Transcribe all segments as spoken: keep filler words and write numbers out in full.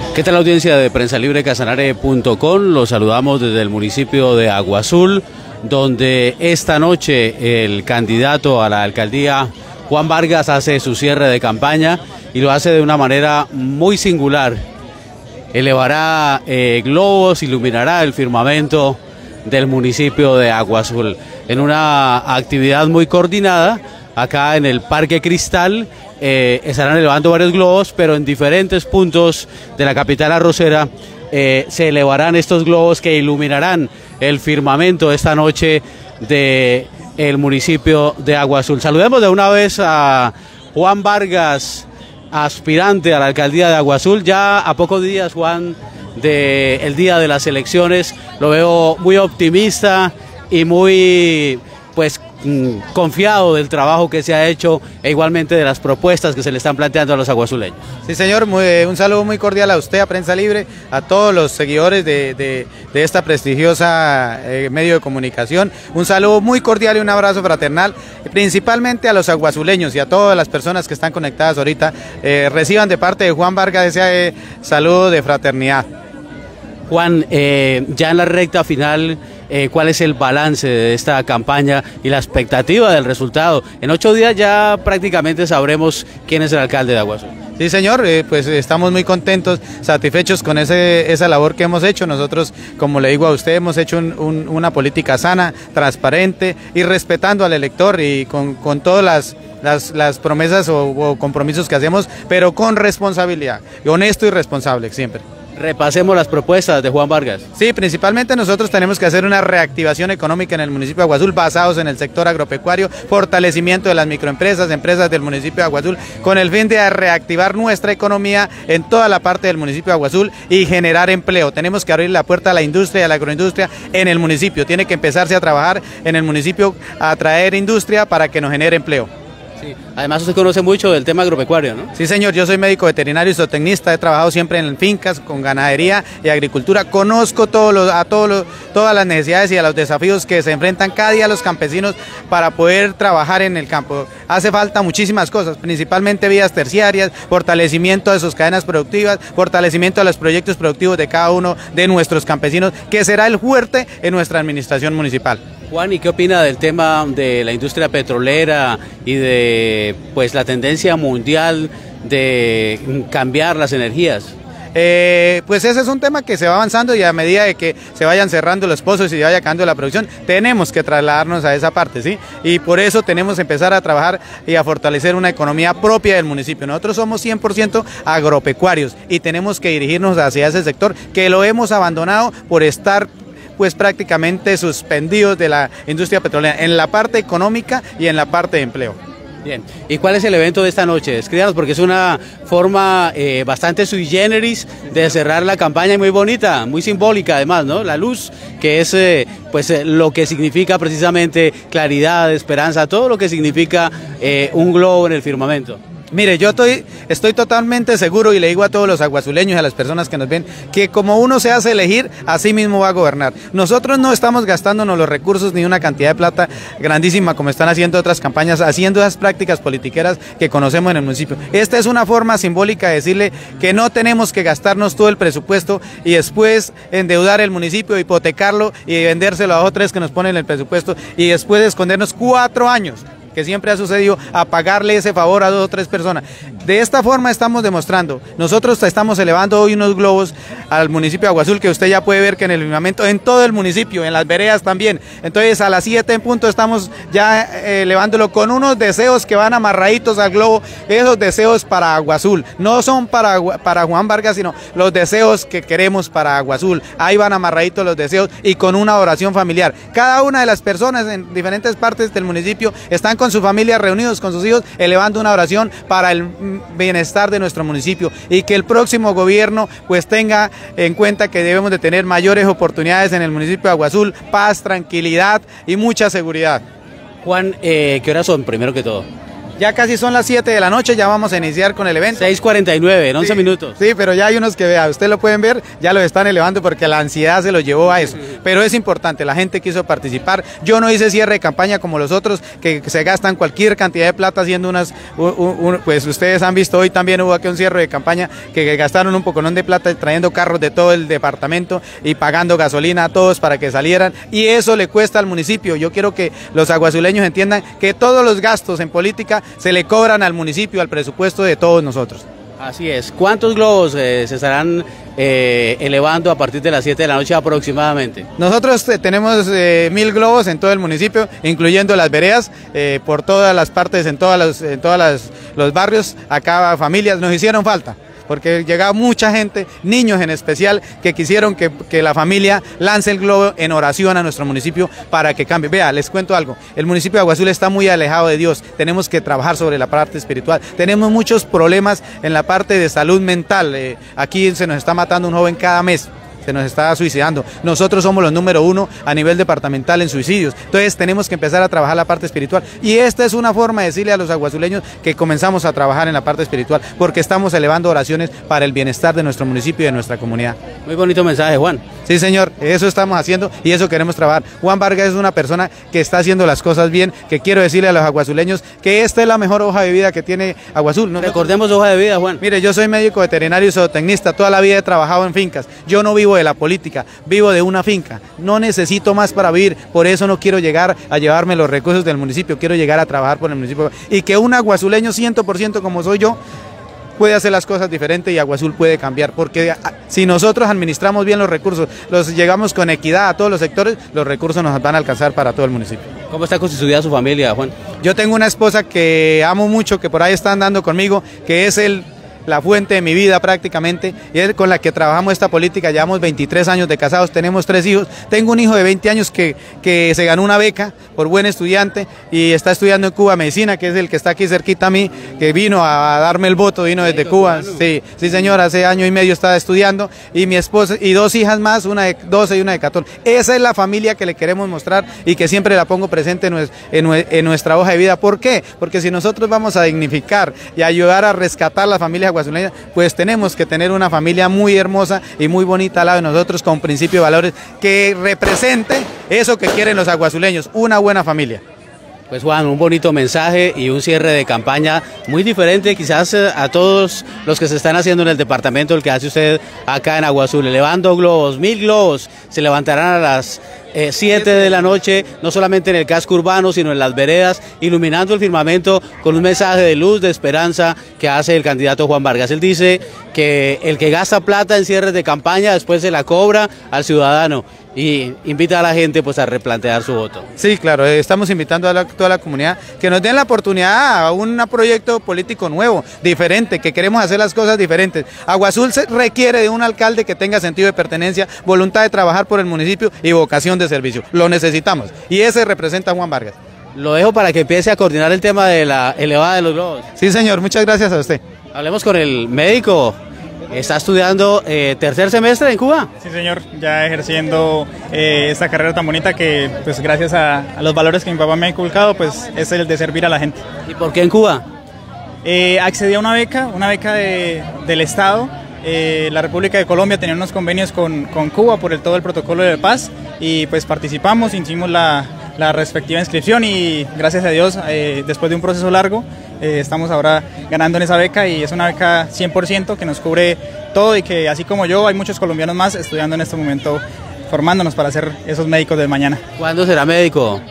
¿Qué tal, audiencia de Prensa Libre Casanare punto com? Los saludamos desde el municipio de Agua Azul, donde esta noche el candidato a la alcaldía, Juan Vargas, hace su cierre de campaña y lo hace de una manera muy singular. Elevará eh, globos, iluminará el firmamento del municipio de Agua Azul en una actividad muy coordinada. Acá en el Parque Cristal eh, estarán elevando varios globos, pero en diferentes puntos de la capital arrocera eh, se elevarán estos globos que iluminarán el firmamento esta noche del municipio de Agua Azul. Saludemos de una vez a Juan Vargas, aspirante a la alcaldía de Agua Azul. Ya a pocos días, Juan, del día de las elecciones, lo veo muy optimista y muy, pues, confiado del trabajo que se ha hecho e igualmente de las propuestas que se le están planteando a los aguazuleños. Sí, señor, muy, un saludo muy cordial a usted, a Prensa Libre, a todos los seguidores de, de, de esta prestigiosa eh, medio de comunicación. Un saludo muy cordial y un abrazo fraternal, principalmente a los aguazuleños y a todas las personas que están conectadas ahorita. Eh, reciban de parte de Juan Vargas ese eh, saludo de fraternidad. Juan, eh, ya en la recta final, eh, ¿cuál es el balance de esta campaña y la expectativa del resultado? En ocho días ya prácticamente sabremos quién es el alcalde de Agua Azul. Sí, señor, eh, pues estamos muy contentos, satisfechos con ese, esa labor que hemos hecho. Nosotros, como le digo a usted, hemos hecho un, un, una política sana, transparente y respetando al elector y con, con todas las... Las, las promesas o, o compromisos que hacemos, pero con responsabilidad, honesto y responsable siempre. Repasemos las propuestas de Juan Vargas. Sí, principalmente nosotros tenemos que hacer una reactivación económica en el municipio de Agua Azul basados en el sector agropecuario, fortalecimiento de las microempresas, empresas del municipio de Agua Azul, con el fin de reactivar nuestra economía en toda la parte del municipio de Agua Azul y generar empleo. Tenemos que abrir la puerta a la industria y a la agroindustria en el municipio. Tiene que empezarse a trabajar en el municipio, a traer industria para que nos genere empleo. Sí. Además usted conoce mucho del tema agropecuario, ¿no? Sí, señor, yo soy médico veterinario y zootecnista, he trabajado siempre en fincas, con ganadería y agricultura, conozco todos los, a todos los, todas las necesidades y a los desafíos que se enfrentan cada día los campesinos para poder trabajar en el campo. Hace falta muchísimas cosas, principalmente vías terciarias, fortalecimiento de sus cadenas productivas, fortalecimiento de los proyectos productivos de cada uno de nuestros campesinos, que será el fuerte en nuestra administración municipal. Juan, ¿y qué opina del tema de la industria petrolera y de, pues, la tendencia mundial de cambiar las energías? Eh, pues ese es un tema que se va avanzando y a medida de que se vayan cerrando los pozos y se vaya acabando la producción, tenemos que trasladarnos a esa parte, ¿sí? Y por eso tenemos que empezar a trabajar y a fortalecer una economía propia del municipio. Nosotros somos cien por ciento agropecuarios y tenemos que dirigirnos hacia ese sector que lo hemos abandonado por estar pues prácticamente suspendidos de la industria petrolera, en la parte económica y en la parte de empleo. Bien, ¿y cuál es el evento de esta noche? Descríbanos, porque es una forma eh, bastante sui generis de cerrar la campaña y muy bonita, muy simbólica además, ¿no? La luz, que es eh, pues eh, lo que significa precisamente claridad, esperanza, todo lo que significa eh, un globo en el firmamento. Mire, yo estoy, estoy totalmente seguro y le digo a todos los aguazuleños y a las personas que nos ven que como uno se hace elegir, así mismo va a gobernar. Nosotros no estamos gastándonos los recursos ni una cantidad de plata grandísima como están haciendo otras campañas, haciendo esas prácticas politiqueras que conocemos en el municipio. Esta es una forma simbólica de decirle que no tenemos que gastarnos todo el presupuesto y después endeudar el municipio, hipotecarlo y vendérselo a otros que nos ponen el presupuesto y después escondernos cuatro años. Que siempre ha sucedido, a pagarle ese favor a dos o tres personas. De esta forma estamos demostrando, nosotros estamos elevando hoy unos globos al municipio de Agua Azul, que usted ya puede ver que en el firmamento, en todo el municipio, en las veredas también. Entonces a las siete en punto estamos ya eh, elevándolo con unos deseos que van amarraditos al globo, esos deseos para Agua Azul, no son para, para Juan Vargas, sino los deseos que queremos para Agua Azul. Ahí van amarraditos los deseos y con una oración familiar. Cada una de las personas en diferentes partes del municipio están con su familia reunidos con sus hijos, elevando una oración para el bienestar de nuestro municipio y que el próximo gobierno pues tenga en cuenta que debemos de tener mayores oportunidades en el municipio de Agua Azul, paz, tranquilidad y mucha seguridad. Juan, eh, ¿qué horas son primero que todo? Ya casi son las siete de la noche, ya vamos a iniciar con el evento. seis cuarenta y nueve, en once sí, minutos. Sí, pero ya hay unos que vea, usted lo pueden ver, ya lo están elevando porque la ansiedad se lo llevó a eso. pero es importante, la gente quiso participar. Yo no hice cierre de campaña como los otros, que se gastan cualquier cantidad de plata haciendo unas, un, un, pues ustedes han visto hoy también hubo aquí un cierre de campaña que, que gastaron un poconón de plata trayendo carros de todo el departamento y pagando gasolina a todos para que salieran, y eso le cuesta al municipio. Yo quiero que los aguazuleños entiendan que todos los gastos en política se le cobran al municipio, al presupuesto de todos nosotros. Así es. ¿Cuántos globos eh, se estarán eh, elevando a partir de las siete de la noche aproximadamente? Nosotros eh, tenemos eh, mil globos en todo el municipio, incluyendo las veredas, eh, por todas las partes, en todas las, en todas las, los barrios, acá familias, nos hicieron falta, porque llegaba mucha gente, niños en especial, que quisieron que, que la familia lance el globo en oración a nuestro municipio para que cambie. Vea, les cuento algo, el municipio de Agua Azul está muy alejado de Dios, tenemos que trabajar sobre la parte espiritual, tenemos muchos problemas en la parte de salud mental, eh, aquí se nos está matando un joven cada mes, se nos está suicidando. Nosotros somos los número uno a nivel departamental en suicidios. Entonces tenemos que empezar a trabajar la parte espiritual. Y esta es una forma de decirle a los aguazuleños que comenzamos a trabajar en la parte espiritual, porque estamos elevando oraciones para el bienestar de nuestro municipio y de nuestra comunidad. Muy bonito mensaje, Juan. Sí, señor, eso estamos haciendo y eso queremos trabajar. Juan Vargas es una persona que está haciendo las cosas bien, que quiero decirle a los aguazuleños que esta es la mejor hoja de vida que tiene Agua Azul. ¿No? Recordemos hoja de vida, Juan. Mire, yo soy médico veterinario y zootecnista, toda la vida he trabajado en fincas. Yo no vivo de la política, vivo de una finca. No necesito más para vivir, por eso no quiero llegar a llevarme los recursos del municipio, quiero llegar a trabajar por el municipio. Y que un aguazuleño cien por ciento como soy yo, puede hacer las cosas diferentes y Agua Azul puede cambiar, porque si nosotros administramos bien los recursos, los llegamos con equidad a todos los sectores, los recursos nos van a alcanzar para todo el municipio. ¿Cómo está constituida su familia, Juan? Yo tengo una esposa que amo mucho, que por ahí está andando conmigo, que es el... la fuente de mi vida prácticamente, y es con la que trabajamos esta política. Llevamos veintitrés años de casados, tenemos tres hijos, tengo un hijo de veinte años que, que se ganó una beca por buen estudiante y está estudiando en Cuba medicina, que es el que está aquí cerquita a mí, que vino a darme el voto, vino desde Cuba, sí, sí señor, hace año y medio estaba estudiando, y mi esposa y dos hijas más, una de doce y una de catorce. Esa es la familia que le queremos mostrar y que siempre la pongo presente en, en, en nuestra hoja de vida. ¿Por qué? Porque si nosotros vamos a dignificar y ayudar a rescatar la familia aguazuleña, pues tenemos que tener una familia muy hermosa y muy bonita al lado de nosotros, con principios y valores que representen eso que quieren los aguazuleños, una buena familia. Pues Juan, un bonito mensaje y un cierre de campaña muy diferente quizás a todos los que se están haciendo en el departamento, el que hace usted acá en Agua Azul, elevando globos, mil globos se levantarán a las eh, siete de la noche, no solamente en el casco urbano, sino en las veredas, iluminando el firmamento con un mensaje de luz, de esperanza que hace el candidato Juan Vargas. Él dice que el que gasta plata en cierres de campaña después se la cobra al ciudadano, y invita a la gente pues a replantear su voto. Sí, claro, estamos invitando a la, toda la comunidad que nos den la oportunidad a un proyecto político nuevo, diferente, que queremos hacer las cosas diferentes. Agua Azul se requiere de un alcalde que tenga sentido de pertenencia, voluntad de trabajar por el municipio y vocación de servicio. Lo necesitamos y ese representa a Juan Vargas. Lo dejo para que empiece a coordinar el tema de la elevada de los globos. Sí, señor, muchas gracias a usted. Hablemos con el médico. ¿Está estudiando eh, tercer semestre en Cuba? Sí, señor, ya ejerciendo eh, esta carrera tan bonita que, pues gracias a, a los valores que mi papá me ha inculcado, pues es el de servir a la gente. ¿Y por qué en Cuba? Eh, accedí a una beca, una beca de, del Estado. Eh, la República de Colombia tenía unos convenios con, con Cuba por el, todo el protocolo de paz, y pues participamos, hicimos la, la respectiva inscripción y gracias a Dios, eh, después de un proceso largo, Eh, estamos ahora ganando en esa beca, y es una beca cien por ciento que nos cubre todo, y que así como yo hay muchos colombianos más estudiando en este momento, formándonos para ser esos médicos del mañana. ¿Cuándo será médico?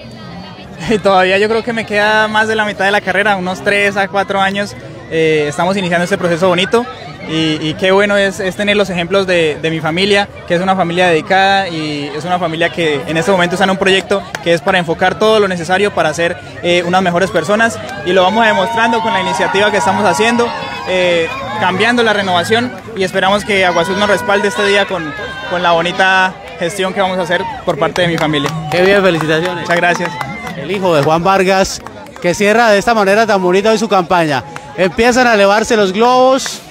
Todavía yo creo que me queda más de la mitad de la carrera, unos tres a cuatro años. Eh, estamos iniciando este proceso bonito, y, y qué bueno es, es tener los ejemplos de, de mi familia, que es una familia dedicada y es una familia que en este momento está en un proyecto que es para enfocar todo lo necesario para ser eh, unas mejores personas, y lo vamos demostrando con la iniciativa que estamos haciendo, eh, cambiando la renovación, y esperamos que Agua Azul nos respalde este día con, con la bonita gestión que vamos a hacer por parte de mi familia. Qué bien, felicitaciones. Muchas gracias. El hijo de Juan Vargas, que cierra de esta manera tan bonita hoy su campaña. Empiezan a elevarse los globos,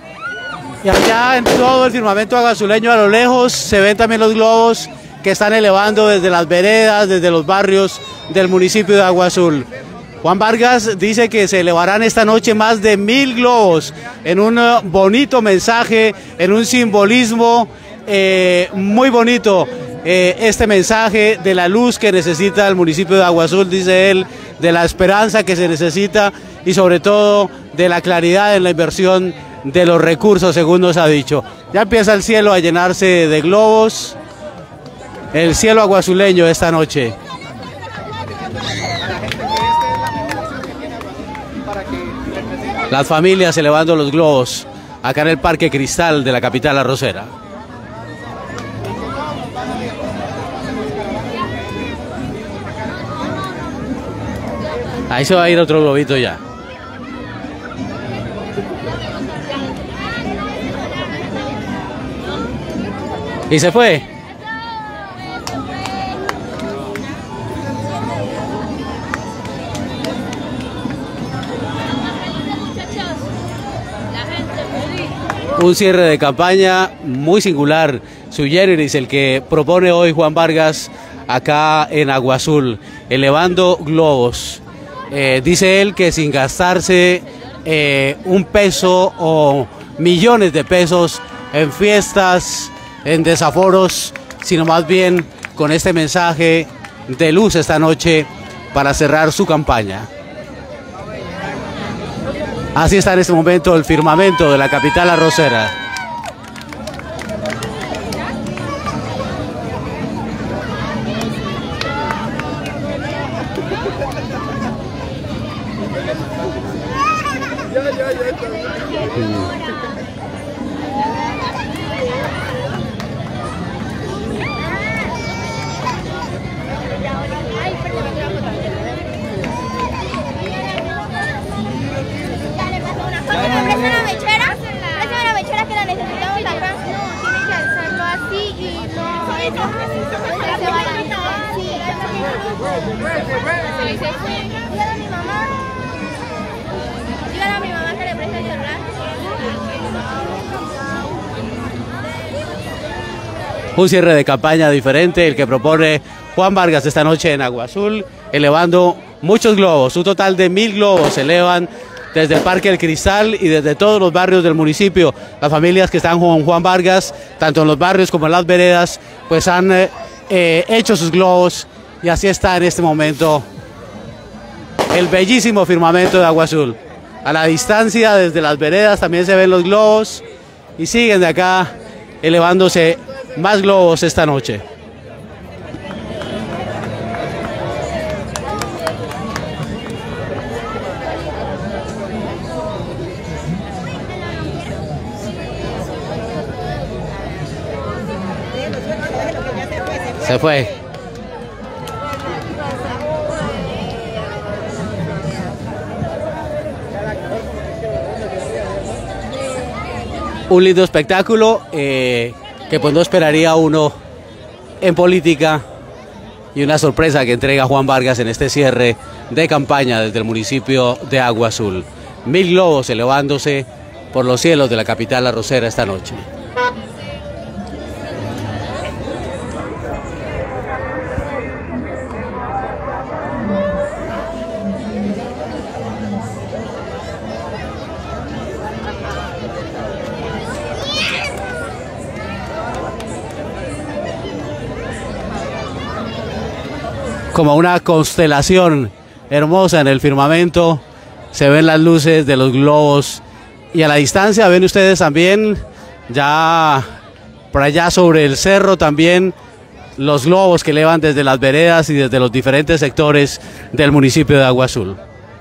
y allá en todo el firmamento aguazuleño a lo lejos se ven también los globos que están elevando desde las veredas, desde los barrios del municipio de Agua Azul. Juan Vargas dice que se elevarán esta noche más de mil globos en un bonito mensaje, en un simbolismo eh, muy bonito. eh, este mensaje de la luz que necesita el municipio de Agua Azul, dice él, de la esperanza que se necesita y sobre todo de la claridad en la inversión de los recursos, según nos ha dicho. Ya empieza el cielo a llenarse de globos, el cielo aguazuleño esta noche. Las familias elevando los globos acá en el Parque Cristal de la capital arrocera. Ahí se va a ir otro globito ya. Y se fue. Un cierre de campaña muy singular, sui generis, el que propone hoy Juan Vargas acá en Agua Azul, elevando globos. Eh, dice él que sin gastarse eh, un peso o millones de pesos en fiestas, en desaforos, sino más bien con este mensaje de luz esta noche para cerrar su campaña. Así está en este momento el firmamento de la capital arrocera. Un cierre de campaña diferente, el que propone Juan Vargas esta noche en Agua Azul, elevando muchos globos, un total de mil globos se elevan desde el Parque El Cristal y desde todos los barrios del municipio. Las familias que están con Juan Vargas, tanto en los barrios como en las veredas, pues han eh, eh, hecho sus globos y así está en este momento el bellísimo firmamento de Agua Azul. A la distancia, desde las veredas, también se ven los globos y siguen de acá elevándose más globos esta noche. Se fue. Un lindo espectáculo eh, que pues no esperaría uno en política y una sorpresa que entrega Juan Vargas en este cierre de campaña desde el municipio de Agua Azul. Mil globos elevándose por los cielos de la capital arrocera esta noche. Como una constelación hermosa en el firmamento, se ven las luces de los globos y a la distancia ven ustedes también, ya por allá sobre el cerro también, los globos que elevan desde las veredas y desde los diferentes sectores del municipio de Agua Azul.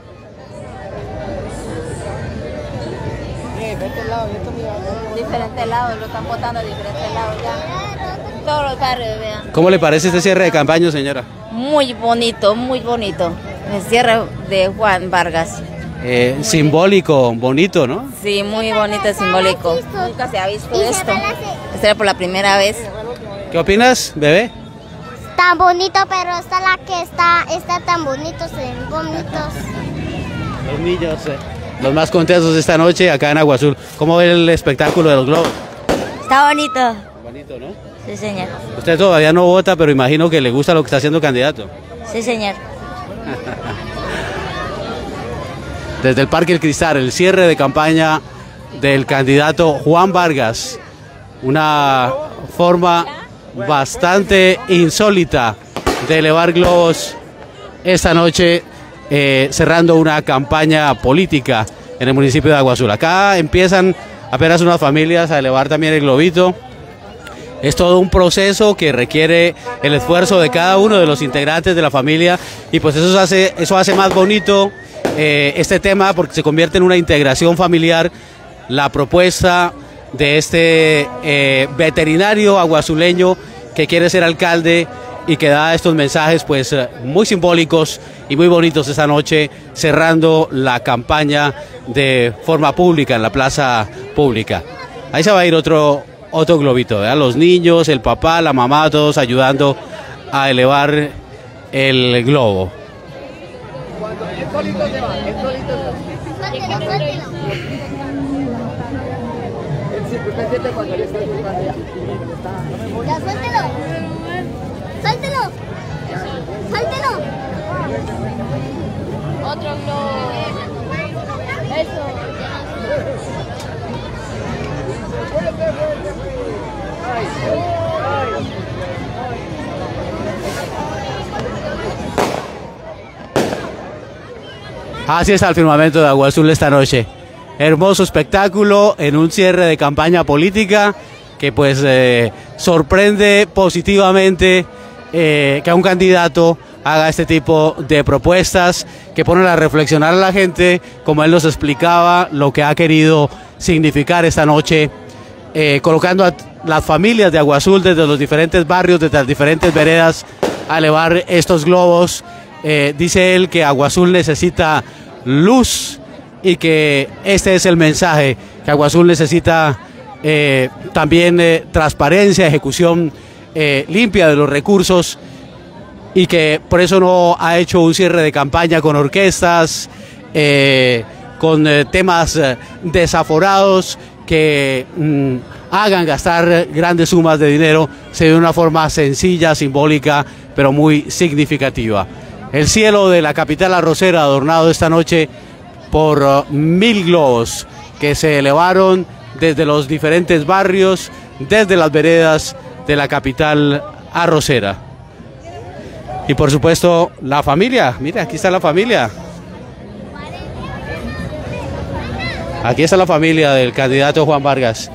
Diferentes lados, lo están botando a diferentes lados ya. Todos los barrios, vean. ¿Cómo le parece este cierre de campaña, señora? Muy bonito, muy bonito. El cierre de Juan Vargas. Eh, simbólico, bonito, ¿no? Sí, muy bonito, simbólico. Nunca se ha visto esto. Esto era por la primera vez. ¿Qué opinas, bebé? Tan bonito, pero esta la que está, está tan bonito, se ven bonitos. Los niños, eh, los más contentos esta noche acá en Agua Azul. ¿Cómo ve el espectáculo de los globos? Está bonito. Bonito, ¿no? Sí, señor. Usted todavía no vota, pero imagino que le gusta lo que está haciendo candidato. Sí, señor. Desde el Parque El Cristal, el cierre de campaña del candidato Juan Vargas. Una forma bastante insólita de elevar globos esta noche, eh, cerrando una campaña política en el municipio de Agua Azul. Acá empiezan apenas unas familias a elevar también el globito. Es todo un proceso que requiere el esfuerzo de cada uno de los integrantes de la familia, y pues eso hace, eso hace más bonito eh, este tema, porque se convierte en una integración familiar. La propuesta de este eh, veterinario aguazuleño que quiere ser alcalde y que da estos mensajes pues muy simbólicos y muy bonitos esta noche, cerrando la campaña de forma pública en la plaza pública. Ahí se va a ir otro, otro globito, ¿verdad? Los niños, el papá, la mamá, todos ayudando a elevar el globo. Ya, suéltelo. Suéltelo. Suéltelo. Otro globo. Eso. Así está el firmamento de Agua Azul esta noche. Hermoso espectáculo en un cierre de campaña política que pues eh, sorprende positivamente eh, que a un candidato haga este tipo de propuestas que ponen a reflexionar a la gente, como él nos explicaba lo que ha querido significar esta noche, eh, colocando a las familias de Agua Azul desde los diferentes barrios, desde las diferentes veredas, a elevar estos globos. Eh, dice él que Agua Azul necesita luz y que este es el mensaje, que Agua Azul necesita eh, también eh, transparencia, ejecución eh, limpia de los recursos, y que por eso no ha hecho un cierre de campaña con orquestas, eh, con eh, temas eh, desaforados que mm, hagan gastar grandes sumas de dinero, se de una forma sencilla, simbólica, pero muy significativa. El cielo de la capital arrocera adornado esta noche por uh, mil globos que se elevaron desde los diferentes barrios, desde las veredas de la capital arrocera. Y por supuesto la familia, mire, aquí está la familia. Aquí está la familia del candidato Juan Vargas.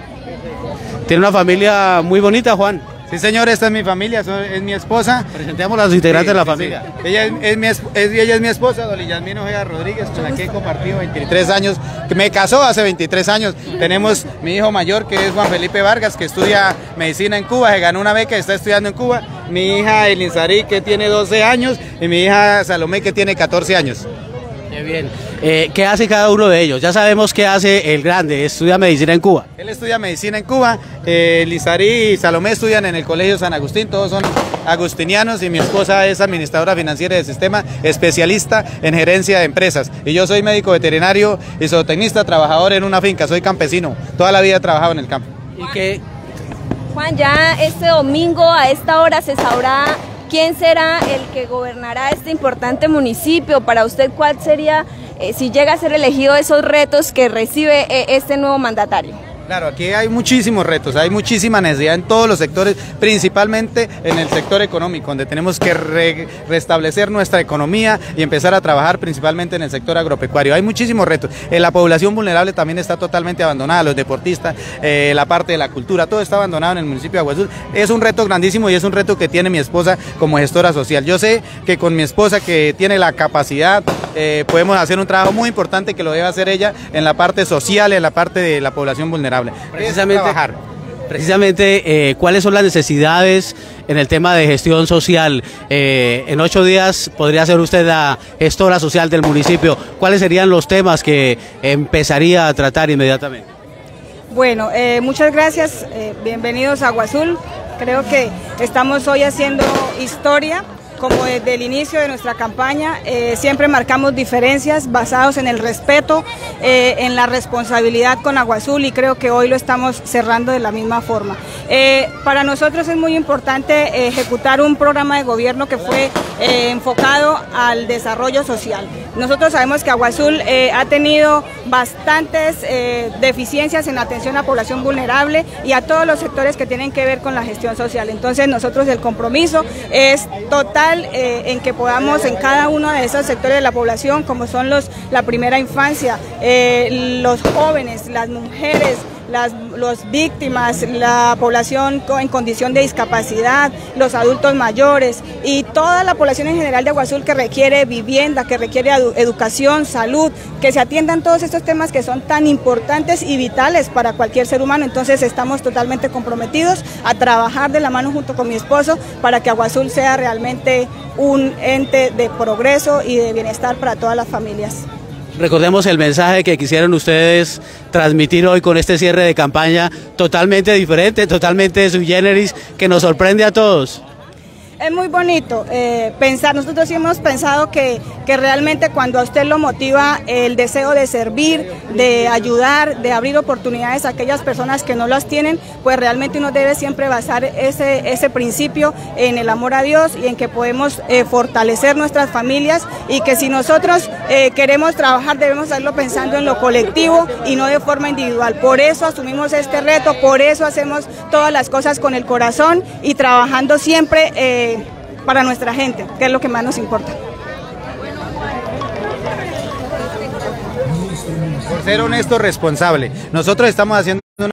Tiene una familia muy bonita, Juan. Sí, señor, esta es mi familia, es mi esposa. Presentemos a los integrantes sí, de la familia. Sí. Ella, es, es mi, es, ella es mi esposa, Dolly Yasmín Ojeda Rodríguez, con la que he compartido veintitrés años, que me casó hace veintitrés años. Tenemos mi hijo mayor, que es Juan Felipe Vargas, que estudia medicina en Cuba, se ganó una beca y está estudiando en Cuba. Mi hija Elinsari, que tiene doce años, y mi hija Salomé, que tiene catorce años. Qué bien. Eh, ¿Qué hace cada uno de ellos? Ya sabemos qué hace el grande, estudia medicina en Cuba. Él estudia medicina en Cuba, eh, Lizarí y Salomé estudian en el Colegio San Agustín, todos son agustinianos, y mi esposa es administradora financiera del sistema, especialista en gerencia de empresas. Y yo soy médico veterinario y zootecnista, trabajador en una finca, soy campesino, toda la vida he trabajado en el campo. ¿Y qué? Juan, ya este domingo a esta hora se sabrá quién será el que gobernará este importante municipio. Para usted, ¿cuál sería, eh, si llega a ser elegido, esos retos que recibe eh, este nuevo mandatario? Claro, aquí hay muchísimos retos, hay muchísima necesidad en todos los sectores, principalmente en el sector económico, donde tenemos que re restablecer nuestra economía y empezar a trabajar principalmente en el sector agropecuario. Hay muchísimos retos. Eh, la población vulnerable también está totalmente abandonada, los deportistas, eh, la parte de la cultura, todo está abandonado en el municipio de Agua Azul. Es un reto grandísimo y es un reto que tiene mi esposa como gestora social. Yo sé que con mi esposa, que tiene la capacidad, eh, podemos hacer un trabajo muy importante que lo debe hacer ella en la parte social, en la parte de la población vulnerable. Precisamente, precisamente eh, ¿cuáles son las necesidades en el tema de gestión social? Eh, en ocho días podría ser usted la gestora social del municipio. ¿Cuáles serían los temas que empezaría a tratar inmediatamente? Bueno, eh, muchas gracias, eh, bienvenidos a Agua Azul. Creo que estamos hoy haciendo historia. Como desde el inicio de nuestra campaña, eh, siempre marcamos diferencias basados en el respeto, eh, en la responsabilidad con Agua Azul, y creo que hoy lo estamos cerrando de la misma forma. Eh, para nosotros es muy importante ejecutar un programa de gobierno que fue eh, enfocado al desarrollo social. Nosotros sabemos que Agua Azul eh, ha tenido bastantes eh, deficiencias en atención a población vulnerable y a todos los sectores que tienen que ver con la gestión social. Entonces nosotros el compromiso es total eh, en que podamos en cada uno de esos sectores de la población, como son los la primera infancia, eh, los jóvenes, las mujeres, las los víctimas, la población en condición de discapacidad, los adultos mayores y toda la población en general de Agua Azul que requiere vivienda, que requiere edu educación, salud, que se atiendan todos estos temas que son tan importantes y vitales para cualquier ser humano. Entonces estamos totalmente comprometidos a trabajar de la mano junto con mi esposo para que Agua Azul sea realmente un ente de progreso y de bienestar para todas las familias. Recordemos el mensaje que quisieron ustedes transmitir hoy con este cierre de campaña totalmente diferente, totalmente sui generis, que nos sorprende a todos. Es muy bonito eh, pensar, nosotros sí hemos pensado que, que realmente cuando a usted lo motiva el deseo de servir, de ayudar, de abrir oportunidades a aquellas personas que no las tienen, pues realmente uno debe siempre basar ese, ese principio en el amor a Dios y en que podemos eh, fortalecer nuestras familias y que si nosotros eh, queremos trabajar debemos hacerlo pensando en lo colectivo y no de forma individual. Por eso asumimos este reto, por eso hacemos todas las cosas con el corazón y trabajando siempre eh, para nuestra gente, que es lo que más nos importa. Por ser honesto, responsable. Nosotros estamos haciendo una...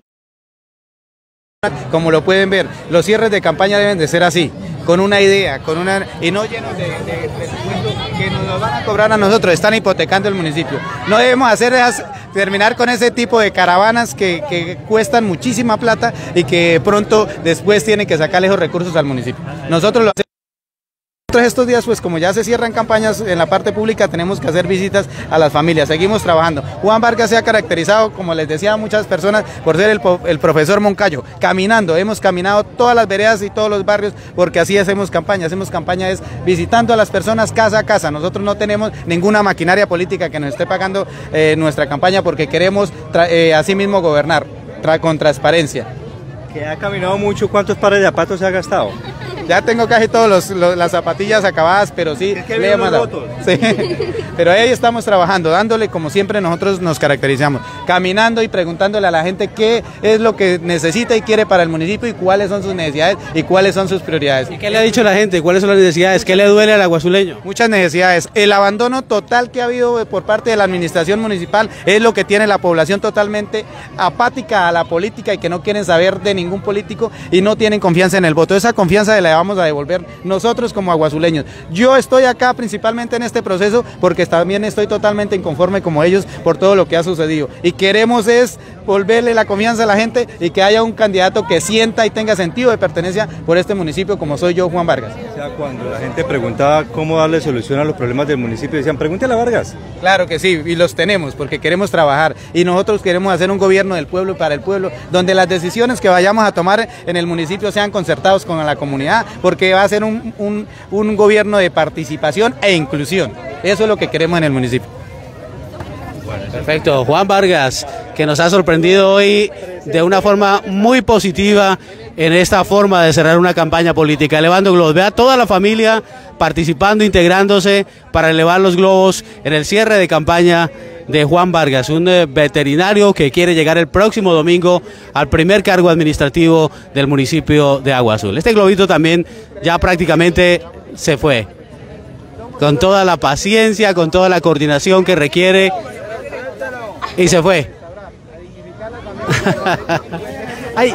Como lo pueden ver, los cierres de campaña deben de ser así, con una idea, con una y no llenos de, de presupuesto que nos lo van a cobrar a nosotros, están hipotecando el municipio. No debemos hacer es terminar con ese tipo de caravanas que, que cuestan muchísima plata y que pronto después tienen que sacarle esos recursos al municipio. Nosotros lo hacemos. Estos días, pues como ya se cierran campañas en la parte pública, tenemos que hacer visitas a las familias, seguimos trabajando. Juan Vargas se ha caracterizado, como les decía a muchas personas, por ser el, el profesor Moncayo, caminando, hemos caminado todas las veredas y todos los barrios, porque así hacemos campaña, hacemos campaña es visitando a las personas casa a casa. Nosotros no tenemos ninguna maquinaria política que nos esté pagando eh, nuestra campaña, porque queremos eh, así mismo gobernar, tra con transparencia. Que ha caminado mucho, ¿cuántos pares de zapatos se ha gastado? Ya tengo casi todas las zapatillas acabadas, pero sí, es que le he mandado. Sí. Pero ahí estamos trabajando, dándole como siempre nosotros nos caracterizamos, caminando y preguntándole a la gente qué es lo que necesita y quiere para el municipio y cuáles son sus necesidades y cuáles son sus prioridades. ¿Y qué le ha dicho la gente? ¿Cuáles son las necesidades? ¿Qué le duele al aguazuleño? Muchas necesidades. El abandono total que ha habido por parte de la administración municipal es lo que tiene la población totalmente apática a la política y que no quieren saber de ningún político y no tienen confianza en el voto. Esa confianza la vamos a devolver nosotros como aguazuleños. Yo estoy acá principalmente en este proceso porque también estoy totalmente inconforme como ellos por todo lo que ha sucedido y queremos es volverle la confianza a la gente y que haya un candidato que sienta y tenga sentido de pertenencia por este municipio como soy yo, Juan Vargas. O sea, cuando la gente preguntaba cómo darle solución a los problemas del municipio, decían, pregúntale a Vargas. Claro que sí, y los tenemos porque queremos trabajar y nosotros queremos hacer un gobierno del pueblo y para el pueblo, donde las decisiones que vayamos a tomar en el municipio sean concertados con la comunidad, porque va a ser un, un, un gobierno de participación e inclusión. Eso es lo que queremos en el municipio. Perfecto, Juan Vargas, que nos ha sorprendido hoy de una forma muy positiva en esta forma de cerrar una campaña política, elevando globos. Vea toda la familia participando, integrándose para elevar los globos en el cierre de campaña de Juan Vargas, un eh, veterinario que quiere llegar el próximo domingo al primer cargo administrativo del municipio de Agua Azul. Este globito también ya prácticamente se fue, con toda la paciencia, con toda la coordinación que requiere, y se fue. Ay.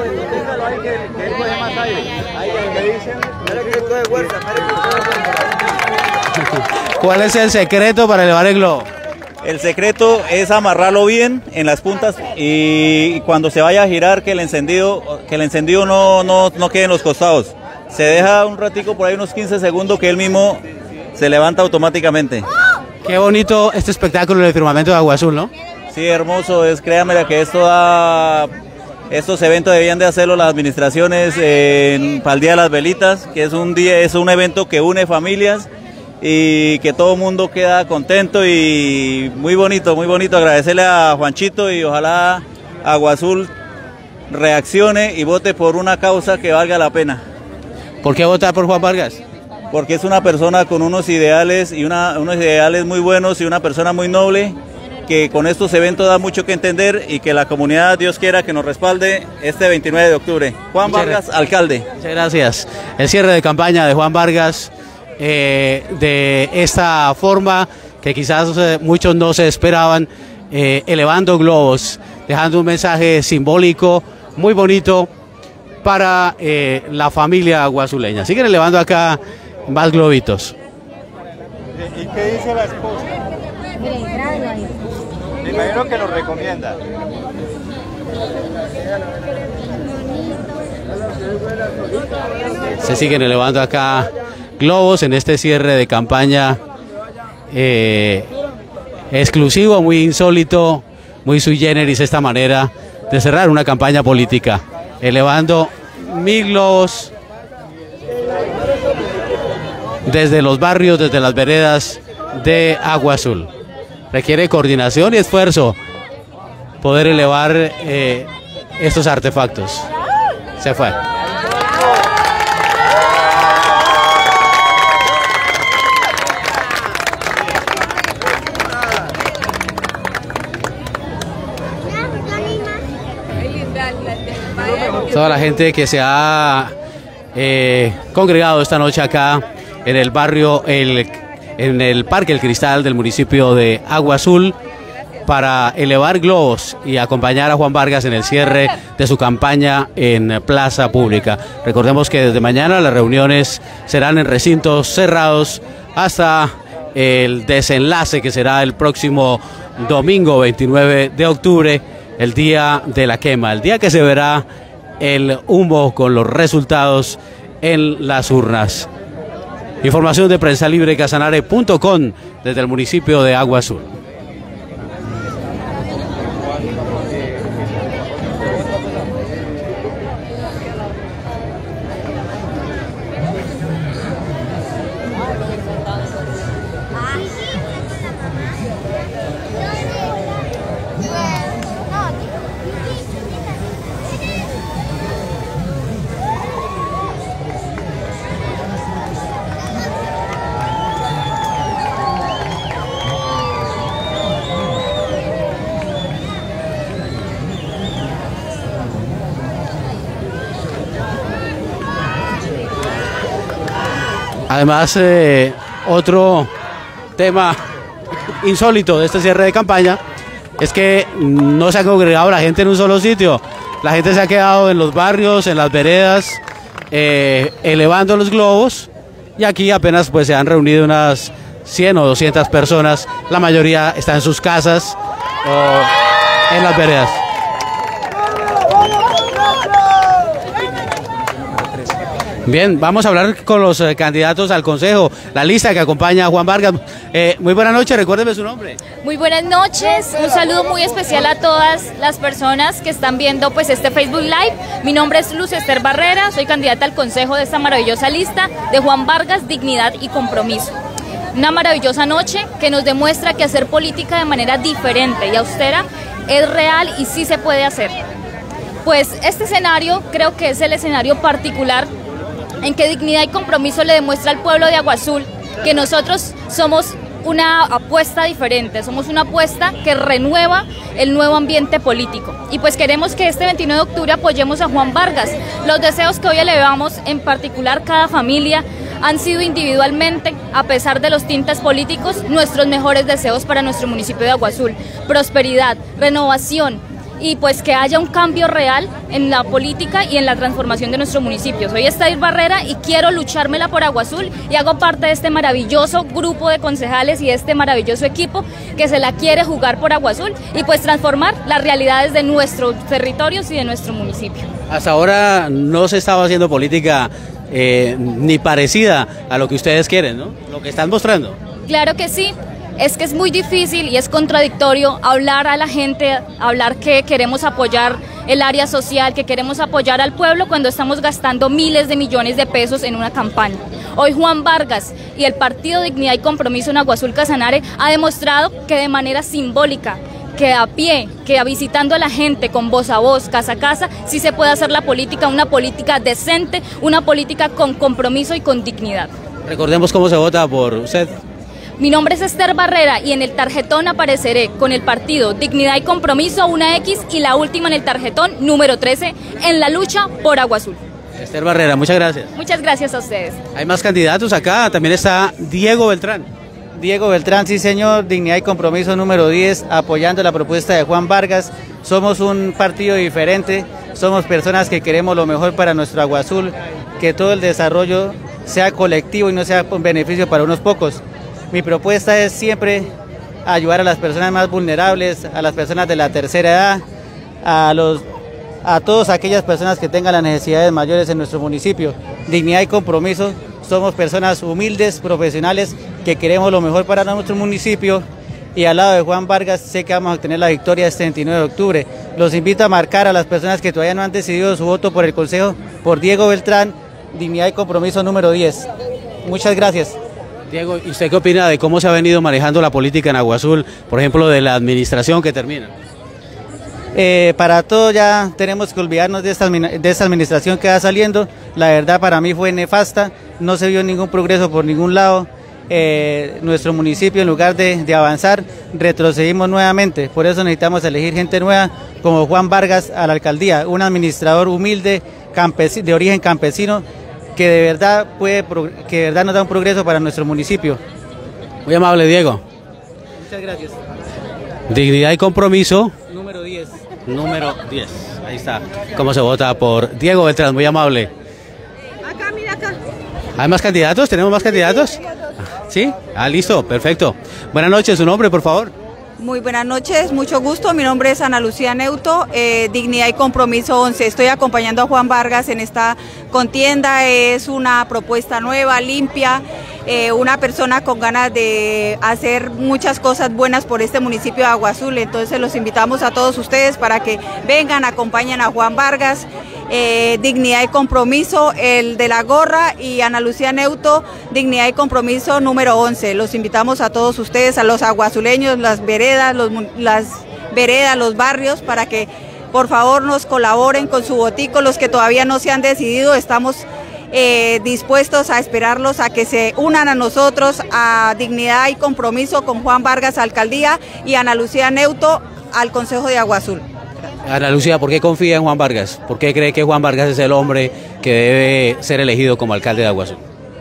¿Cuál es el secreto para elevar el globo? El secreto es amarrarlo bien en las puntas y cuando se vaya a girar que el encendido, que el encendido no, no, no quede en los costados. Se deja un ratico por ahí, unos quince segundos, que él mismo se levanta automáticamente. Qué bonito este espectáculo del firmamento de Agua Azul, ¿no? Sí, hermoso, es, créanme que esto da, estos eventos debían de hacerlo las administraciones eh, para el Día de las Velitas, que es un día, es un evento que une familias y que todo el mundo queda contento y muy bonito, muy bonito. Agradecerle a Juanchito y ojalá Agua Azul reaccione y vote por una causa que valga la pena. ¿Por qué votar por Juan Vargas? Porque es una persona con unos ideales y una, unos ideales muy buenos y una persona muy noble que con estos eventos da mucho que entender y que la comunidad, Dios quiera, que nos respalde este veintinueve de octubre. Juan Muchas Vargas, gracias. alcalde. Muchas gracias. El cierre de campaña de Juan Vargas eh, de esta forma que quizás eh, muchos no se esperaban, eh, elevando globos, dejando un mensaje simbólico muy bonito para eh, la familia aguazuleña. Siguen elevando acá más globitos. ¿Y qué dice la esposa? Me imagino que lo recomienda. Se siguen elevando acá globos en este cierre de campaña eh, exclusivo, muy insólito, muy sui generis esta manera de cerrar una campaña política, elevando mil globos desde los barrios, desde las veredas de Agua Azul. Requiere coordinación y esfuerzo poder elevar eh, estos artefactos. Se fue. Toda la gente que se ha eh, congregado esta noche acá en el barrio, el, en el Parque El Cristal del municipio de Agua Azul, para elevar globos y acompañar a Juan Vargas en el cierre de su campaña en Plaza Pública. Recordemos que desde mañana las reuniones serán en recintos cerrados hasta el desenlace, que será el próximo domingo veintinueve de octubre, el día de la quema, el día que se verá el humo con los resultados en las urnas. Información de prensa libre casanare punto com desde el municipio de Agua Azul. Además, eh, otro tema insólito de este cierre de campaña es que no se ha congregado la gente en un solo sitio. La gente se ha quedado en los barrios, en las veredas, eh, elevando los globos, y aquí apenas pues se han reunido unas cien o doscientas personas. La mayoría está en sus casas o en las veredas. Bien, vamos a hablar con los eh, candidatos al Consejo, la lista que acompaña a Juan Vargas. Eh, muy buenas noches, recuérdeme su nombre. Muy buenas noches, un saludo muy especial a todas las personas que están viendo pues este Facebook Live. Mi nombre es Luz Ester Barrera, soy candidata al Consejo de esta maravillosa lista de Juan Vargas, Dignidad y Compromiso. Una maravillosa noche que nos demuestra que hacer política de manera diferente y austera es real y sí se puede hacer. Pues este escenario creo que es el escenario particular en que Dignidad y Compromiso le demuestra al pueblo de Agua Azul que nosotros somos una apuesta diferente, somos una apuesta que renueva el nuevo ambiente político. Y pues queremos que este veintinueve de octubre apoyemos a Juan Vargas. Los deseos que hoy elevamos, en particular cada familia, han sido individualmente, a pesar de los tintes políticos, nuestros mejores deseos para nuestro municipio de Agua Azul. Prosperidad, renovación, y pues que haya un cambio real en la política y en la transformación de nuestro municipio. Soy Estair Barrera y quiero luchármela por Agua Azul y hago parte de este maravilloso grupo de concejales y este maravilloso equipo que se la quiere jugar por Agua Azul y pues transformar las realidades de nuestros territorios y de nuestro municipio. Hasta ahora no se estaba haciendo política eh, ni parecida a lo que ustedes quieren, ¿no? Lo que están mostrando. Claro que sí. Es que es muy difícil y es contradictorio hablar a la gente, hablar que queremos apoyar el área social, que queremos apoyar al pueblo cuando estamos gastando miles de millones de pesos en una campaña. Hoy Juan Vargas y el Partido Dignidad y Compromiso en Agua Azul Casanare ha demostrado que de manera simbólica, que a pie, que visitando a la gente con voz a voz, casa a casa, sí se puede hacer la política, una política decente, una política con compromiso y con dignidad. Recordemos cómo se vota por usted. Mi nombre es Esther Barrera y en el tarjetón apareceré con el partido Dignidad y Compromiso, una X, y la última en el tarjetón número trece, en la lucha por Agua Azul. Esther Barrera, muchas gracias. Muchas gracias a ustedes. Hay más candidatos acá, también está Diego Beltrán. Diego Beltrán, sí señor, Dignidad y Compromiso número diez, apoyando la propuesta de Juan Vargas. Somos un partido diferente, somos personas que queremos lo mejor para nuestro Agua Azul, que todo el desarrollo sea colectivo y no sea un beneficio para unos pocos. Mi propuesta es siempre ayudar a las personas más vulnerables, a las personas de la tercera edad, a, los, a todas aquellas personas que tengan las necesidades mayores en nuestro municipio. Dignidad y Compromiso, somos personas humildes, profesionales, que queremos lo mejor para nuestro municipio, y al lado de Juan Vargas sé que vamos a obtener la victoria este veintinueve de octubre. Los invito a marcar a las personas que todavía no han decidido su voto por el Consejo, por Diego Beltrán, Dignidad y Compromiso número diez. Muchas gracias. Diego, ¿y usted qué opina de cómo se ha venido manejando la política en Agua Azul, por ejemplo, de la administración que termina? Eh, para todo ya tenemos que olvidarnos de esta, de esta administración que va saliendo. La verdad para mí fue nefasta, no se vio ningún progreso por ningún lado. Eh, nuestro municipio, en lugar de, de avanzar, retrocedimos nuevamente. Por eso necesitamos elegir gente nueva como Juan Vargas a la alcaldía, un administrador humilde, campesi- de origen campesino, que de verdad puede, que de verdad nos da un progreso para nuestro municipio. Muy amable, Diego. Muchas gracias. Dignidad y Compromiso. Número diez. Número diez. Ahí está. ¿Cómo se vota por Diego Beltrán? Muy amable. Acá, mira acá. ¿Hay más candidatos? ¿Tenemos más candidatos? ¿Sí? Ah, listo, perfecto. Buenas noches, su nombre, por favor. Muy buenas noches, mucho gusto. Mi nombre es Ana Lucía Neuto, eh, Dignidad y Compromiso once. Estoy acompañando a Juan Vargas en esta contienda. Es una propuesta nueva, limpia, eh, una persona con ganas de hacer muchas cosas buenas por este municipio de Agua Azul. Entonces los invitamos a todos ustedes para que vengan, acompañen a Juan Vargas. Eh, Dignidad y Compromiso, el de la gorra, y Ana Lucía Neuto, Dignidad y Compromiso número once. Los invitamos a todos ustedes, a los aguazuleños, las veredas, los, las veredas, los barrios, para que por favor nos colaboren con su votico. Los que todavía no se han decidido, estamos eh, dispuestos a esperarlos a que se unan a nosotros, a Dignidad y Compromiso con Juan Vargas, alcaldía, y Ana Lucía Neuto al Consejo de Agua Azul. Ana Lucía, ¿por qué confía en Juan Vargas? ¿Por qué cree que Juan Vargas es el hombre que debe ser elegido como alcalde de Agua Azul?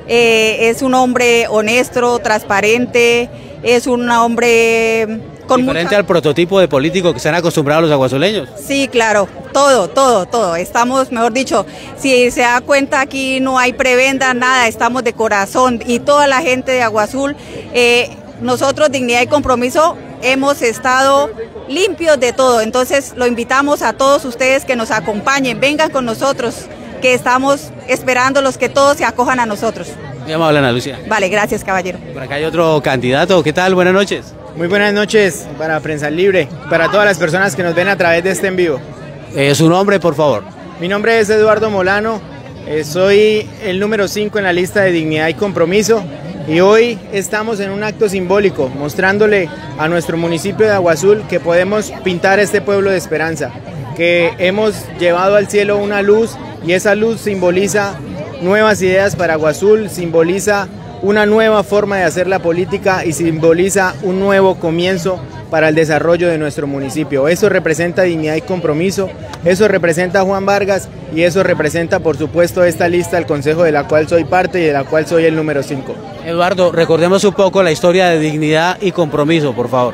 Eh, es un hombre honesto, transparente, es un hombre con diferente mucha... al prototipo de político que se han acostumbrado los aguazuleños. Sí, claro, todo, todo, todo. Estamos, mejor dicho, si se da cuenta, aquí no hay prebenda, nada, estamos de corazón, y toda la gente de Agua Azul, eh, nosotros, Dignidad y Compromiso, hemos estado limpios de todo. Entonces lo invitamos a todos ustedes que nos acompañen, vengan con nosotros, que estamos esperándolos, que todos se acojan a nosotros. Muy amable, Ana Lucía. Vale, gracias, caballero. Por acá hay otro candidato. ¿Qué tal? Buenas noches. Muy buenas noches para Prensa Libre, para todas las personas que nos ven a través de este en vivo. Eh, su nombre, por favor. Mi nombre es Eduardo Molano, eh, soy el número cinco en la lista de Dignidad y Compromiso, y hoy estamos en un acto simbólico, mostrándole a nuestro municipio de Agua Azul que podemos pintar este pueblo de esperanza, que hemos llevado al cielo una luz, y esa luz simboliza nuevas ideas para Agua Azul, simboliza una nueva forma de hacer la política y simboliza un nuevo comienzo para el desarrollo de nuestro municipio. Eso representa Dignidad y Compromiso, eso representa a Juan Vargas, y eso representa, por supuesto, esta lista del Consejo de la cual soy parte y de la cual soy el número cinco. Eduardo, recordemos un poco la historia de Dignidad y Compromiso, por favor.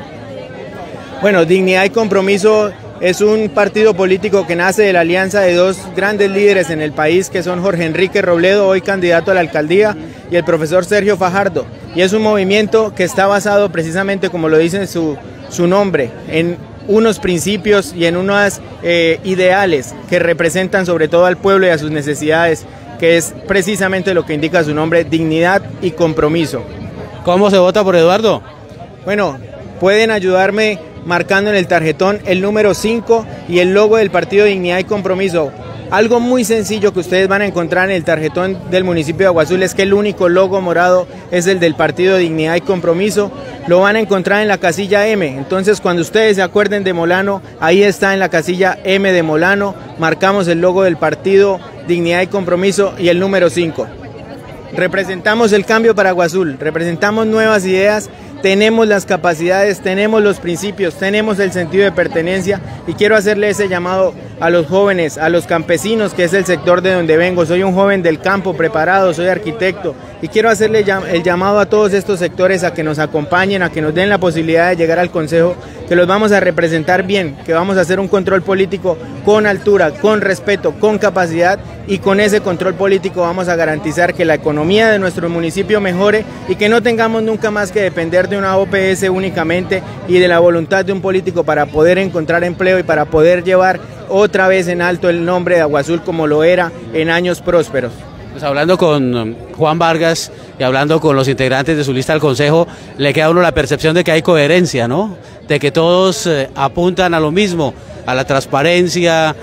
Bueno, Dignidad y Compromiso es un partido político que nace de la alianza de dos grandes líderes en el país, que son Jorge Enrique Robledo, hoy candidato a la alcaldía, y el profesor Sergio Fajardo. Y es un movimiento que está basado precisamente, como lo dice su, su nombre, en unos principios y en unos eh, ideales que representan sobre todo al pueblo y a sus necesidades, que es precisamente lo que indica su nombre, dignidad y compromiso. ¿Cómo se vota por Eduardo? Bueno, pueden ayudarme marcando en el tarjetón el número cinco y el logo del partido Dignidad y Compromiso. Algo muy sencillo que ustedes van a encontrar en el tarjetón del municipio de Agua Azul es que el único logo morado es el del partido Dignidad y Compromiso. Lo van a encontrar en la casilla M. Entonces, cuando ustedes se acuerden de Molano, ahí está en la casilla M de Molano. Marcamos el logo del partido Dignidad y Compromiso y el número cinco. representamos el cambio para Aguazul, representamos nuevas ideas, tenemos las capacidades, tenemos los principios, tenemos el sentido de pertenencia y quiero hacerle ese llamado a los jóvenes, a los campesinos, que es el sector de donde vengo. Soy un joven del campo preparado, soy arquitecto y quiero hacerle el llamado a todos estos sectores a que nos acompañen, a que nos den la posibilidad de llegar al Consejo, que los vamos a representar bien, que vamos a hacer un control político con altura, con respeto, con capacidad, y con ese control político vamos a garantizar que la economía de nuestro municipio mejore y que no tengamos nunca más que depender de una O P S únicamente y de la voluntad de un político para poder encontrar empleo y para poder llevar otra vez en alto el nombre de Aguazul como lo era en años prósperos. Pues hablando con Juan Vargas y hablando con los integrantes de su lista al Consejo, le queda a uno la percepción de que hay coherencia, ¿no? De que todos eh, apuntan a lo mismo, a la transparencia,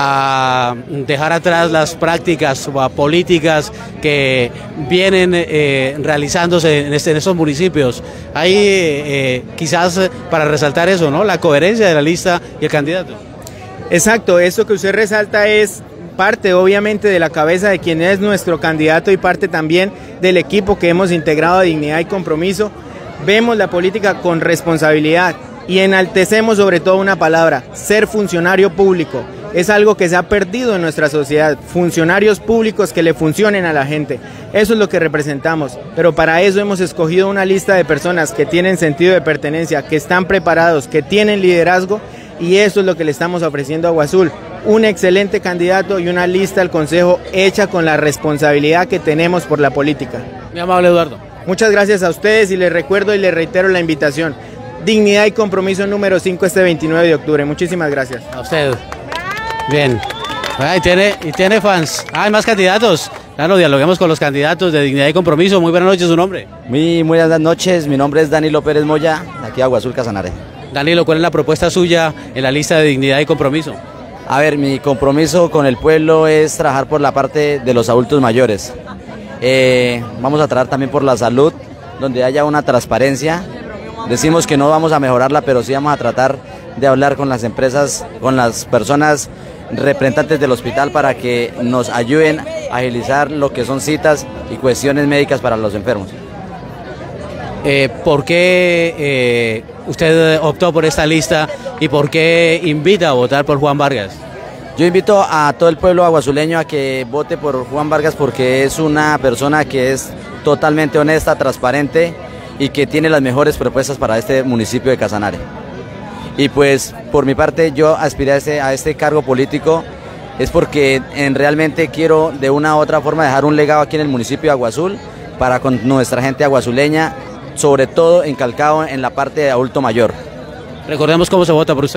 a dejar atrás las prácticas o a políticas que vienen eh, realizándose en, este, en estos municipios. Hay eh, quizás para resaltar eso, ¿no? La coherencia de la lista y el candidato. Exacto, esto que usted resalta es parte obviamente de la cabeza de quien es nuestro candidato y parte también del equipo que hemos integrado a Dignidad y Compromiso. Vemos la política con responsabilidad y enaltecemos sobre todo una palabra: ser funcionario público. Es algo que se ha perdido en nuestra sociedad, funcionarios públicos que le funcionen a la gente. Eso es lo que representamos, pero para eso hemos escogido una lista de personas que tienen sentido de pertenencia, que están preparados, que tienen liderazgo, y eso es lo que le estamos ofreciendo a Aguazul: un excelente candidato y una lista al Consejo hecha con la responsabilidad que tenemos por la política. Muy amable, Eduardo. Muchas gracias a ustedes y les recuerdo y les reitero la invitación: Dignidad y Compromiso número cinco este veintinueve de octubre. Muchísimas gracias. A usted. Bien. Ah, y, tiene, y tiene fans. Ah, hay más candidatos. Claro, dialoguemos con los candidatos de Dignidad y Compromiso. Muy buenas noches, ¿su nombre? Muy, muy buenas noches, mi nombre es Danilo Pérez Moya, de aquí a Aguazul, Casanare. Danilo, ¿cuál es la propuesta suya en la lista de Dignidad y Compromiso? A ver, mi compromiso con el pueblo es trabajar por la parte de los adultos mayores. Eh, vamos a trabajar también por la salud, donde haya una transparencia. Decimos que no vamos a mejorarla, pero sí vamos a tratar de hablar con las empresas, con las personas representantes del hospital para que nos ayuden a agilizar lo que son citas y cuestiones médicas para los enfermos. Eh, ¿Por qué eh, usted optó por esta lista y por qué invita a votar por Juan Vargas? Yo invito a todo el pueblo aguazuleño a que vote por Juan Vargas porque es una persona que es totalmente honesta, transparente y que tiene las mejores propuestas para este municipio de Casanare. Y pues por mi parte yo aspiré a este, a este cargo político es porque en realmente quiero de una u otra forma dejar un legado aquí en el municipio de Aguazul para con nuestra gente aguazuleña, sobre todo encalcado en la parte de adulto mayor. Recordemos cómo se vota por usted.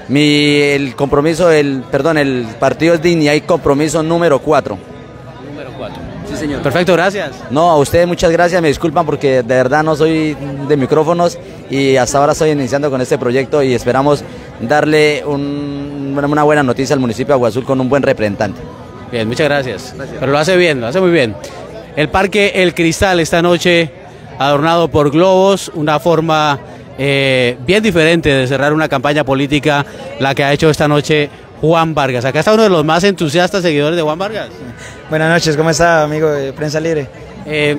Mi el compromiso, el perdón, el partido es Dignidad y Compromiso número cuatro. Número cuatro. Sí, señor. Perfecto, gracias. No, a ustedes muchas gracias, me disculpan porque de verdad no soy de micrófonos y hasta ahora estoy iniciando con este proyecto y esperamos darle un, una buena noticia al municipio de Aguazul con un buen representante. Bien, muchas gracias. gracias. Pero lo hace bien, lo hace muy bien. El Parque El Cristal esta noche adornado por globos, una forma eh, bien diferente de cerrar una campaña política, la que ha hecho esta noche Juan Vargas. Acá está uno de los más entusiastas seguidores de Juan Vargas. Buenas noches, ¿cómo está, amigo de Prensa Libre? Eh,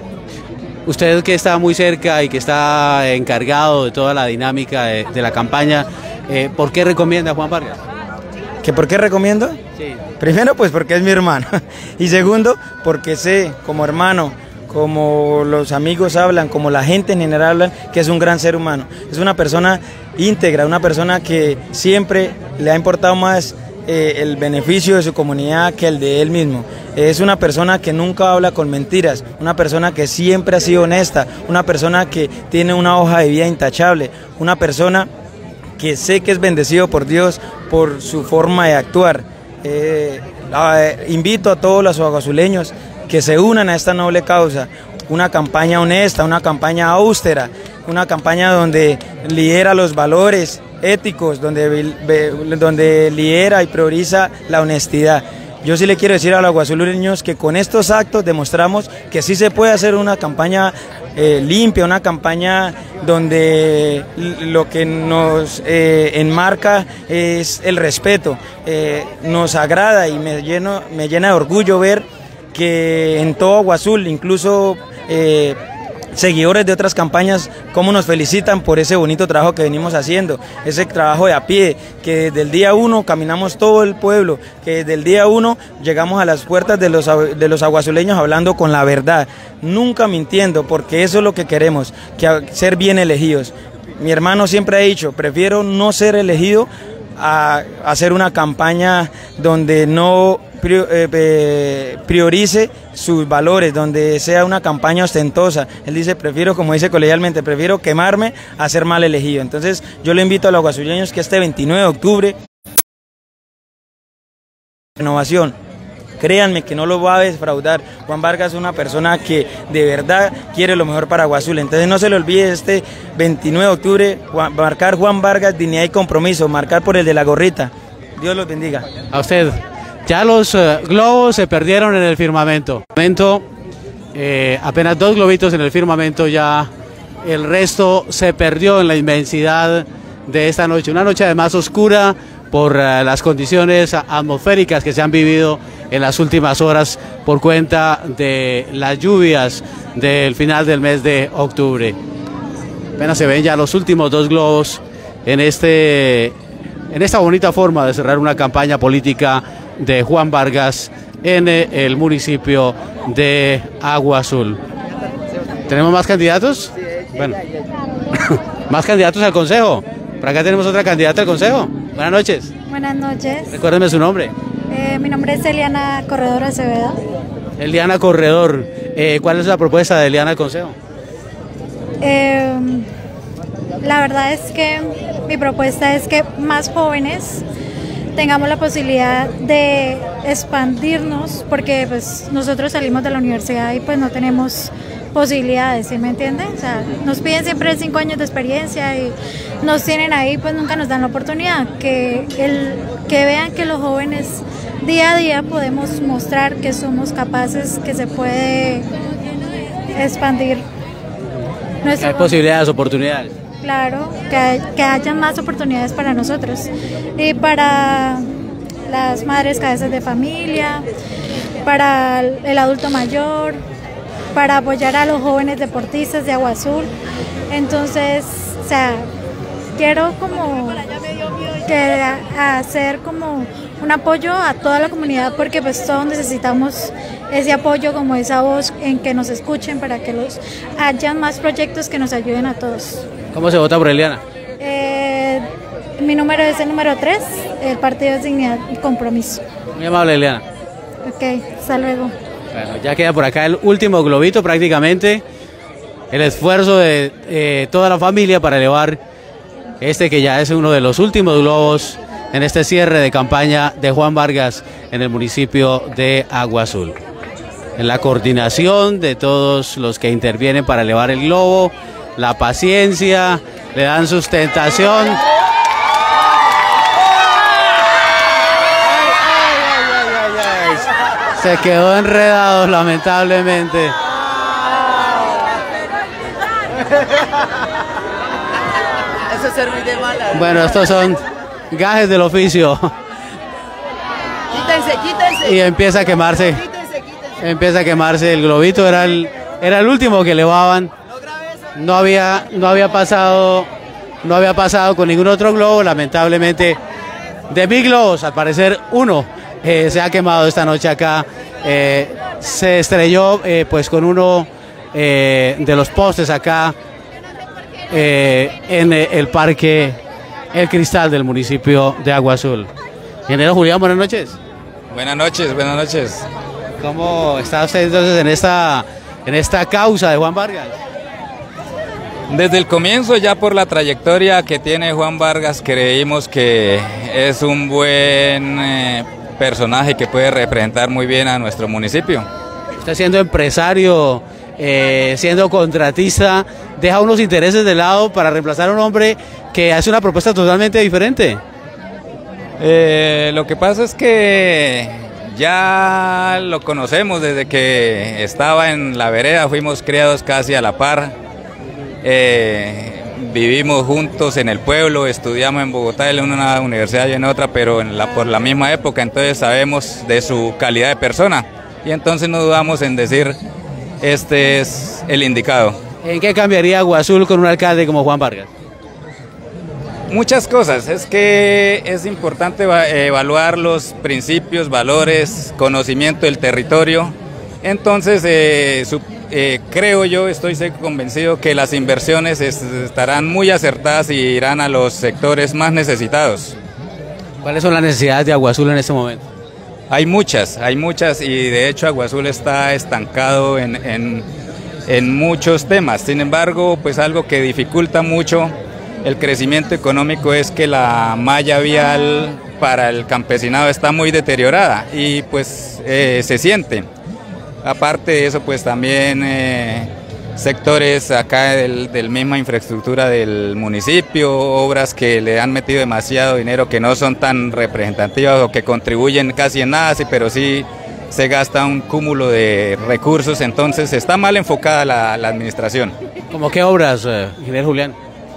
usted que está muy cerca y que está encargado de toda la dinámica de, de la campaña, eh, ¿por qué recomienda a Juan Vargas? ¿Que por qué recomiendo? Sí. Primero, pues porque es mi hermano. Y segundo, porque sé, como hermano, como los amigos hablan, como la gente en general hablan, que es un gran ser humano. Es una persona íntegra, una persona que siempre le ha importado más eh, el beneficio de su comunidad que el de él mismo. Es una persona que nunca habla con mentiras, una persona que siempre ha sido honesta, una persona que tiene una hoja de vida intachable, una persona que sé que es bendecido por Dios por su forma de actuar. Eh, eh, invito a todos los aguazuleños que se unan a esta noble causa, una campaña honesta, una campaña austera, una campaña donde lidera los valores éticos, donde, donde lidera y prioriza la honestidad. Yo sí le quiero decir a los aguazuleños que con estos actos demostramos que sí se puede hacer una campaña eh, limpia, una campaña donde lo que nos eh, enmarca es el respeto. Eh, nos agrada y me, lleno, me llena de orgullo ver que en todo Agua Azul, incluso eh, seguidores de otras campañas, cómo nos felicitan por ese bonito trabajo que venimos haciendo, ese trabajo de a pie, que desde el día uno caminamos todo el pueblo, que desde el día uno llegamos a las puertas de los, de los aguazuleños hablando con la verdad, nunca mintiendo, porque eso es lo que queremos, que ser bien elegidos. Mi hermano siempre ha dicho, prefiero no ser elegido a hacer una campaña donde no priorice sus valores, donde sea una campaña ostentosa. Él dice, prefiero, como dice colegialmente, prefiero quemarme a ser mal elegido. Entonces yo le invito a los aguazuleños que este veintinueve de octubre, renovación, créanme que no lo va a defraudar. Juan Vargas es una persona que de verdad quiere lo mejor para Agua Azul. Entonces no se le olvide este veintinueve de octubre, marcar Juan Vargas, dignidad y compromiso, marcar por el de la gorrita. Dios los bendiga. A usted. Ya los uh, globos se perdieron en el firmamento. Eh, apenas dos globitos en el firmamento, ya el resto se perdió en la inmensidad de esta noche. Una noche además oscura por uh, las condiciones atmosféricas que se han vivido en las últimas horas por cuenta de las lluvias del final del mes de octubre. Apenas se ven ya los últimos dos globos en, este, en esta bonita forma de cerrar una campaña política de Juan Vargas en el municipio de Agua Azul. ¿Tenemos más candidatos? Bueno, más candidatos al consejo. Por acá tenemos otra candidata al consejo. Buenas noches. Buenas noches. Recuérdeme su nombre. Eh, mi nombre es Eliana Corredor Acevedo. Eliana Corredor. Eh, ¿Cuál es la propuesta de Eliana al consejo? Eh, la verdad es que mi propuesta es que más jóvenes tengamos la posibilidad de expandirnos, porque pues nosotros salimos de la universidad y pues no tenemos posibilidades, ¿sí me entienden? O sea, nos piden siempre cinco años de experiencia y nos tienen ahí, pues nunca nos dan la oportunidad, que, el, que vean que los jóvenes día a día podemos mostrar que somos capaces, que se puede expandir nuestro... Hay posibilidades, oportunidades. Claro, que, hay, que haya más oportunidades para nosotros y para las madres cabezas de familia, para el adulto mayor, para apoyar a los jóvenes deportistas de Agua Azul. Entonces, o sea, quiero como que hacer como un apoyo a toda la comunidad, porque pues todos necesitamos ese apoyo, como esa voz en que nos escuchen, para que los hayan más proyectos que nos ayuden a todos. ¿Cómo se vota por Eliana? Eh, mi número es el número tres, el partido es Dignidad y Compromiso. Muy amable, Eliana. Ok, hasta luego. Bueno, ya queda por acá el último globito prácticamente, el esfuerzo de eh, toda la familia para elevar este que ya es uno de los últimos globos en este cierre de campaña de Juan Vargas en el municipio de Agua Azul. En la coordinación de todos los que intervienen para elevar el globo, la paciencia, le dan sustentación. Se quedó enredado lamentablemente. Eso es servir de mala. Bueno, estos son gajes del oficio. Quítense, quítense. Y empieza a quemarse. Quítense, quítense. Empieza a quemarse el globito, era el, era el último que elevaban. No había, no había pasado, no había pasado con ningún otro globo, lamentablemente. De mil globos, al parecer uno eh, se ha quemado esta noche acá. Eh, se estrelló eh, pues con uno eh, de los postes acá eh, en eh, el parque El Cristal del municipio de Agua Azul. Ingeniero Julián, buenas noches. Buenas noches, buenas noches. ¿Cómo está usted entonces en esta, en esta causa de Juan Vargas? Desde el comienzo, ya por la trayectoria que tiene Juan Vargas, creímos que es un buen eh, personaje que puede representar muy bien a nuestro municipio. Usted siendo empresario, eh, siendo contratista, deja unos intereses de lado para reemplazar a un hombre que hace una propuesta totalmente diferente. Eh, lo que pasa es que ya lo conocemos desde que estaba en la vereda, fuimos criados casi a la par. Eh, vivimos juntos en el pueblo, estudiamos en Bogotá, él en una universidad y en otra, pero en la, por la misma época, entonces sabemos de su calidad de persona. y entonces no dudamos en decir este es el indicado. ¿En qué cambiaría Aguazul con un alcalde como Juan Vargas? Muchas cosas, es que es importante evaluar los principios, valores, conocimiento del territorio. Entonces, eh, su, eh, creo yo, estoy convencido que las inversiones es, estarán muy acertadas y irán a los sectores más necesitados. ¿Cuáles son las necesidades de Aguazul en este momento? Hay muchas, hay muchas, y de hecho Aguazul está estancado en, en, en muchos temas. Sin embargo, pues algo que dificulta mucho el crecimiento económico es que la malla vial para el campesinado está muy deteriorada y pues eh, se siente. Aparte de eso, pues también eh, sectores acá del, del misma infraestructura del municipio, obras que le han metido demasiado dinero que no son tan representativas o que contribuyen casi en nada, sí, pero sí se gasta un cúmulo de recursos, entonces está mal enfocada la, la administración. ¿Cómo qué obras, eh, ingeniero Julián?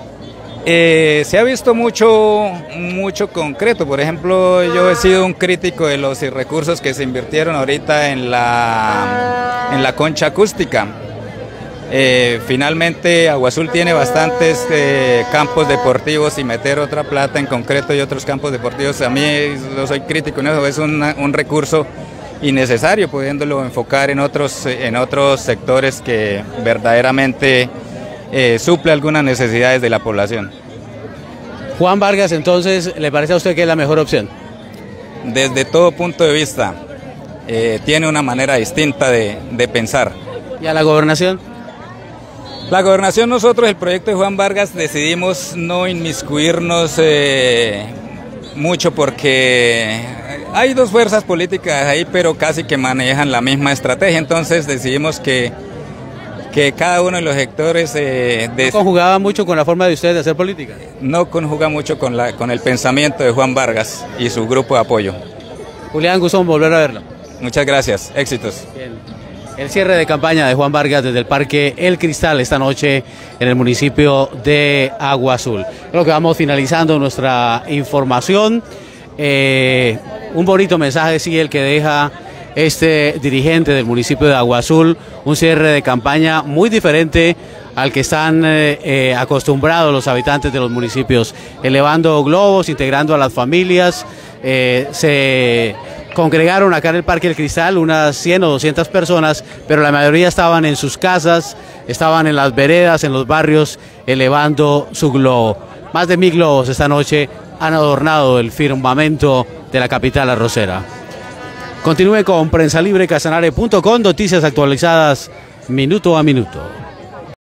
Eh, se ha visto mucho, mucho concreto. Por ejemplo, yo he sido un crítico de los recursos que se invirtieron ahorita en la, en la concha acústica. Eh, finalmente Aguazul tiene bastantes eh, campos deportivos y meter otra plata en concreto y otros campos deportivos, a mí yo soy crítico en eso, es una, un recurso innecesario, pudiéndolo enfocar en otros, en otros sectores que verdaderamente Eh, suple algunas necesidades de la población. Juan Vargas, entonces, ¿le parece a usted que es la mejor opción? Desde todo punto de vista, eh, tiene una manera distinta de, de pensar. ¿Y a la gobernación? La gobernación, nosotros, el proyecto de Juan Vargas, decidimos no inmiscuirnos eh, mucho porque hay dos fuerzas políticas ahí, pero casi que manejan la misma estrategia, entonces decidimos que que cada uno de los sectores... Eh, de, ¿No conjugaba mucho con la forma de ustedes de hacer política? No conjuga mucho con, la, con el pensamiento de Juan Vargas y su grupo de apoyo. Julián, gusto volver a verlo. Muchas gracias, éxitos. Bien. El cierre de campaña de Juan Vargas desde el Parque El Cristal esta noche en el municipio de Aguazul. Creo que vamos finalizando nuestra información. Eh, un bonito mensaje, sí, el que deja este dirigente del municipio de Aguazul, un cierre de campaña muy diferente al que están eh, eh, acostumbrados los habitantes de los municipios, elevando globos, integrando a las familias. Eh, se congregaron acá en el Parque El Cristal unas cien o doscientas personas, pero la mayoría estaban en sus casas, estaban en las veredas, en los barrios, elevando su globo. Más de mil globos esta noche han adornado el firmamento de la capital arrocera. Continúe con Prensa Libre Casanare punto com, noticias actualizadas minuto a minuto.